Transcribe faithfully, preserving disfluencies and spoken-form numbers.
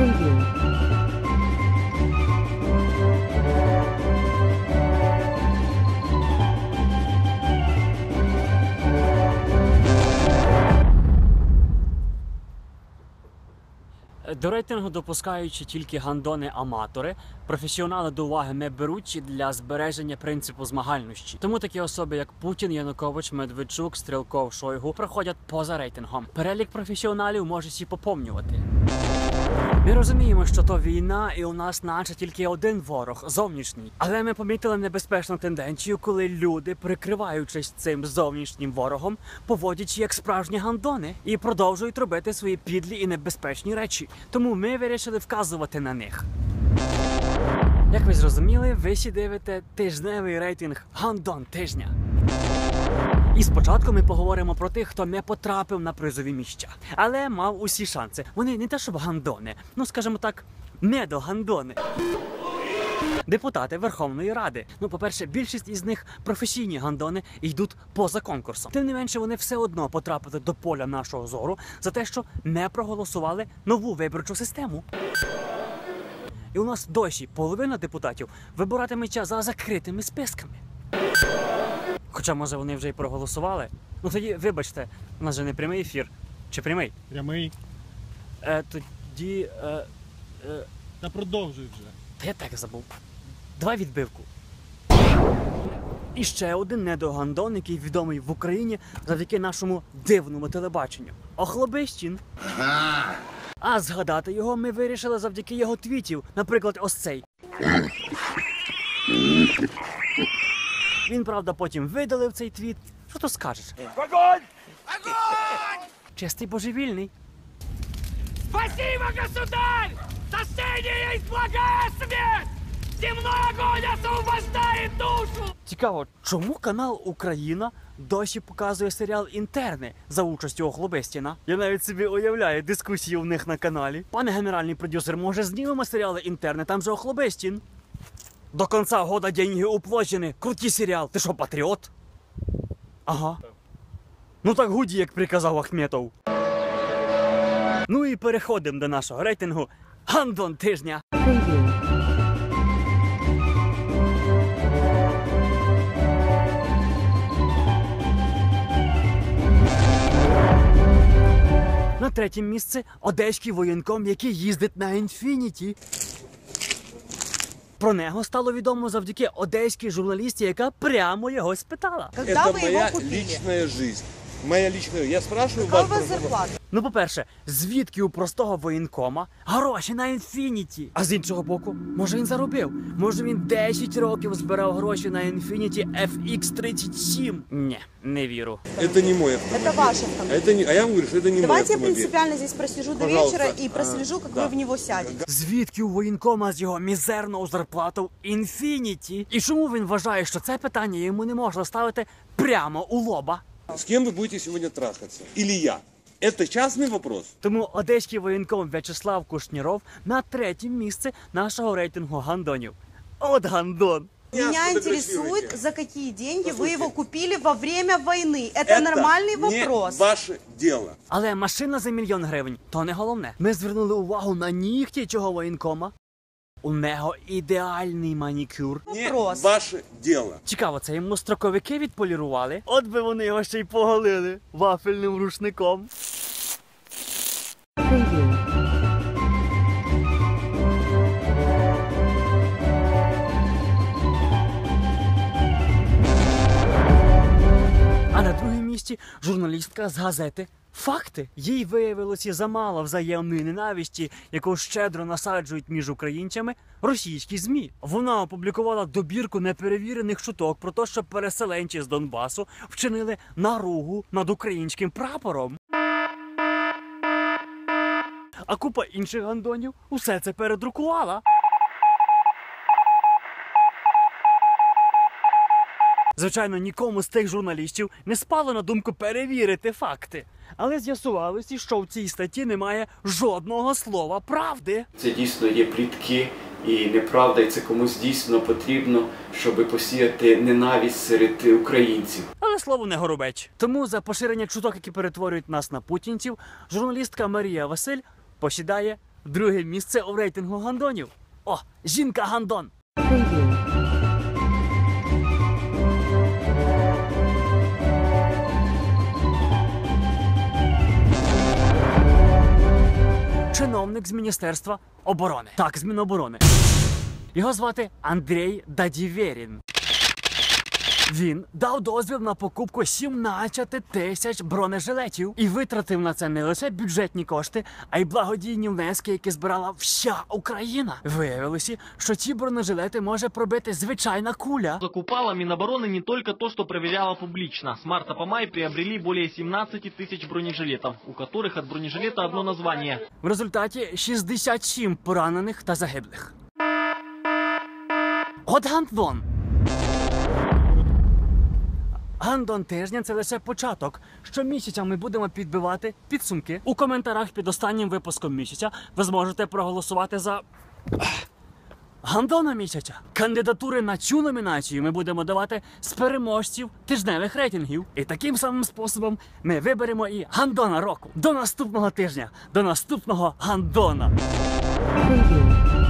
Preview. До рейтингу допускаючи тільки гандони-аматори, професіонали до уваги не беруть для збереження принципу змагальності. Тому такі особи, як Путін, Янукович, Медведчук, Стрілков, Шойгу, проходять поза рейтингом. Перелік професіоналів може сі поповнювати. Ми розуміємо, що то війна і у нас наче тільки один ворог – зовнішній. Але ми помітили небезпечну тенденцію, коли люди, прикриваючись цим зовнішнім ворогом, поводять як справжні гандони і продовжують робити свої підлі і небезпечні речі. Тому ми вирішили вказувати на них. Як ви зрозуміли, ви сі дивите тижневий рейтинг «Гандон тижня». І спочатку ми поговоримо про тих, хто не потрапив на призові місця, але мав усі шанси. Вони не те щоб гандони, ну скажімо так, недогандони. Депутати Верховної Ради. Ну, по-перше, більшість із них професійні гандони і йдуть поза конкурсом. Тим не менше, вони все одно потрапили до поля нашого зору за те, що не проголосували нову виборчу систему. І у нас досі половина депутатів вибиратиметься за закритими списками. Хоча, може, вони вже й проголосували. Ну тоді, вибачте, у нас же не прямий ефір. Чи прямий? Прямий. Е, тоді... Е, е... Та продовжуй вже. Та я так забув. Давай відбивку. І ще один недогандон, який відомий в Україні завдяки нашому дивному телебаченню. Охлобистін. Ага. А згадати його ми вирішили завдяки його твітів. Наприклад, ось цей. Він, правда, потім видалив цей твіт. Що то скажеш? Огонь! Огонь! Чистий божевільний. Спасибо, государь! Спасение есть благая смерть! Земной огонь освобождает душу! Цікаво, чому канал «Україна» досі показує серіал «Інтерни» за участю Охлобистіна? Я навіть собі уявляю дискусію в них на каналі. Пане генеральний продюсер, може знімемо серіали «Інтерни», там же Охлобистін? До конца года деньги уплачені. Крутий серіал. Ти що, патріот? Ага. Ну так гуді, як приказав Ахметов. Ну і переходимо до нашого рейтингу «Гандон тижня». Preview. На третім місці одеський воєнком, який їздить на Інфініті. Про нього стало відомо завдяки одеській журналісті, яка прямо його спитала. Когда Это вы моя его купили? личная жизнь. Моя личная. Я спрашиваю Какая вас. у вас зарплата? Ну, по-перше, звідки у простого воєнкома гроші на Інфініті? А з іншого боку, може він заробив? Може він десять років збирав гроші на Інфініті еф ікс тридцять сім? Ні, не вірю. Это не мой автомобиль. Это ваш автомобиль. Это не, а я вам говорю, что это не мой Давайте я автомобиль. принципиально здесь просижу до Пожалуйста. вечера и прослежу, как Да. вы в него сядете. Звідки у воєнкома з його мізерною зарплатою Інфініті? І чому він вважає, що це питання йому не можна ставити прямо у лоба? С кем вы будете сегодня трахаться? Или я? Это частный вопрос. Тому одеський воєнком В'ячеслав Кушніров на третім місці нашого рейтингу гандонів. От гандон! Меня интересует, за какие деньги вы его купили во время войны. Это, нормальный вопрос. Не ваше дело. Але машина за мільйон гривень – то не головне. Ми звернули увагу на нігті цього воєнкома. У нього ідеальний манікюр. Не Вопрос. ваше дело. Цікаво, це йому строковики відполірували? От би вони його ще й поголили вафельним рушником. Preview. А на другому місці журналістка з газети «Факти». Їй виявилося замало взаємної ненависті, яку щедро насаджують між українцями російські ЗМІ. Вона опублікувала добірку неперевірених чуток про те, що переселенці з Донбасу вчинили наругу над українським прапором. А купа інших гандонів усе це передрукувала. Звичайно, нікому з тих журналістів не спало на думку перевірити факти. Але з'ясувалося, що в цій статті немає жодного слова правди. Це дійсно є плітки і неправда, і це комусь дійсно потрібно, щоб посіяти ненависть серед українців. Але слово не горобець. Тому за поширення чуток, які перетворюють нас на путінців, журналістка Марія Василь посідає Друге місце у рейтингу гандонів. О, жінка-гандон. Чиновник з Міністерства оборони. Так, з Міноборони. Його звати Андрій Дадіверін. Він дав дозвіл на покупку сімнадцять тисяч бронежилетів і витратив на це не лише бюджетні кошти, а й благодійні внески, які збирала вся Україна. Виявилося, що ці бронежилети може пробити звичайна куля. Закупала Минобороны не только то, что проверяла публично. С марта по май приобрели более семнадцать тысяч бронежилетов, у которых от бронежилета одно название. В результаті шістдесят сім поранених та загиблих. От гандон! Гандон тижня – це лише початок. Щомісяця ми будемо підбивати підсумки. У коментарях під останнім випуском місяця ви зможете проголосувати за гандона місяця. Кандидатури на цю номінацію ми будемо давати з переможців тижневих рейтингів. І таким самим способом ми виберемо і гандона року. До наступного тижня, до наступного гандона. Preview.